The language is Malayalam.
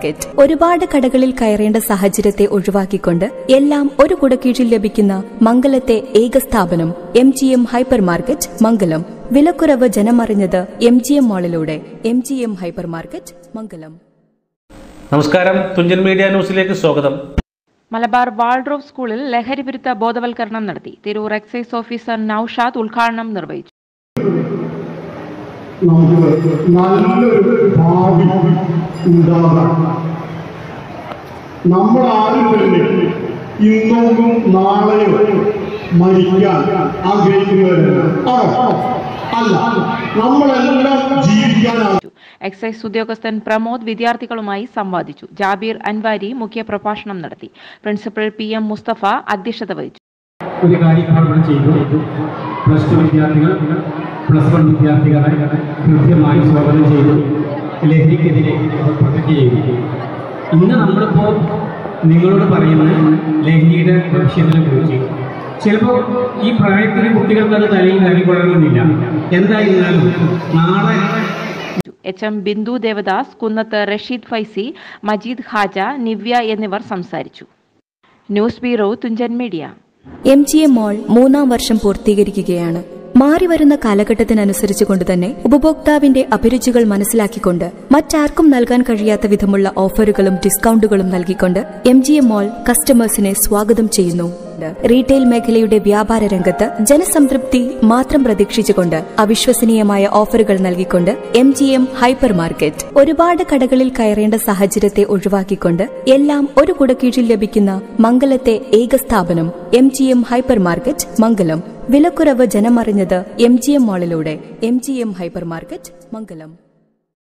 മാർക്കറ്റ്. ഒരുപാട് കടകളിൽ കയറേണ്ട സാഹചര്യത്തെ ഒഴിവാക്കിക്കൊണ്ട് എല്ലാം ഒരു കുടക്കീഴിൽ ലഭിക്കുന്ന മംഗലത്തെ ഏക സ്ഥാപനം MGM ഹൈപ്പർ മാർക്കറ്റ് മംഗലം. വിലക്കുറവ് ജനമറിഞ്ഞത് MGM മാളിലൂടെ. MGM hyper market Mangalam. നമസ്കാരം, തുഞ്ചൻ മീഡിയ ന്യൂസിലേക്ക് സ്വാഗതം. മലബാർ വാൾഡ്രോപ്പ് സ്കൂളിൽ ലഹരിവിരുദ്ധ ബോധവൽക്കരണം നടത്തി. തിരൂർ എക്സൈസ് ഓഫീസർ നൌഷാദ് ഉദ്ഘാടനം നിർവഹിച്ചു. നമുക്ക് നല്ലൊരു ഭാവി ഉണ്ടാകാം. നമ്മളാരും തന്നെ ഇന്നും നാളെയോ മരിക്കാൻ ആഗ്രഹിക്കുന്നവരല്ല. അല്ല, നമ്മളെല്ലാം ജീവിക്കാനാണ്. എക്സൈസ് ഉദ്യോഗസ്ഥൻ പ്രമോദ് വിദ്യാർത്ഥികളുമായി സംവാദിച്ചു. ജാബീർ അൻവാരി മുഖ്യപ്രഭാഷണം നടത്തി. പ്രിൻസിപ്പൽ PM മുസ്തഫ അധ്യക്ഷത വഹിച്ചു. ഒരു കാര്യം ചെയ്തു. പ്ലസ് 2 വിദ്യാർത്ഥികൾ പ്ലസ് 1 വിദ്യാർത്ഥികളെ കൃത്യമായി സ്വാഗതം ചെയ്തു. ലഹരിക്കെതിരെ പ്രൊട്ടക്ട് ചെയ്തു. ഇന്ന് നമ്മളിപ്പോൾ നിങ്ങളോട് പറയുന്ന ലഹരിയുടെ ഭവിഷ്യത്തിനെ കുറിച്ച് ചിലപ്പോൾ ഈ പ്രായത്തിലെ കുട്ടികൾക്കത് തലയിൽ കയറിക്കൊള്ളണമെന്നില്ല. എന്തായിരുന്നാലും നാളെ HM ബിന്ദു ദേവദാസ്, കുന്നത്ത് റഷീദ് ഫൈസി, മജീദ് ഹാജ, നിവ്യ എന്നിവർ സംസാരിച്ചു. News bureau, Thunchan media. MGM mall 3ാം വർഷം പൂർത്തീകരിക്കുകയാണ്. മാറിവരുന്ന കാലഘട്ടത്തിനനുസരിച്ചുകൊണ്ട് തന്നെ ഉപഭോക്താവിന്റെ അഭിരുചികൾ മനസ്സിലാക്കിക്കൊണ്ട് മറ്റാർക്കും നൽകാൻ കഴിയാത്ത വിധമുള്ള ഓഫറുകളും ഡിസ്കൗണ്ടുകളും നൽകിക്കൊണ്ട് MGM മാൾ കസ്റ്റമേഴ്സിനെ സ്വാഗതം ചെയ്യുന്നു. റീറ്റെയിൽ മേഖലയുടെ വ്യാപാര രംഗത്ത് ജനസംതൃപ്തി മാത്രം പ്രതീക്ഷിച്ചുകൊണ്ട് അവിശ്വസനീയമായ ഓഫറുകൾ നൽകിക്കൊണ്ട് MGM ഹൈപ്പർ മാർക്കറ്റ്. ഒരുപാട് കടകളിൽ കയറേണ്ട സാഹചര്യത്തെ ഒഴിവാക്കിക്കൊണ്ട് എല്ലാം ഒരു കുടക്കീഴിൽ ലഭിക്കുന്ന മംഗലത്തെ ഏക സ്ഥാപനം MGM ഹൈപ്പർ മാർക്കറ്റ് മംഗലം. വിലക്കുറവ് ജനമറിഞ്ഞത് MGM മാളിലൂടെ. MGM ഹൈപ്പർ മാർക്കറ്റ് മംഗലം.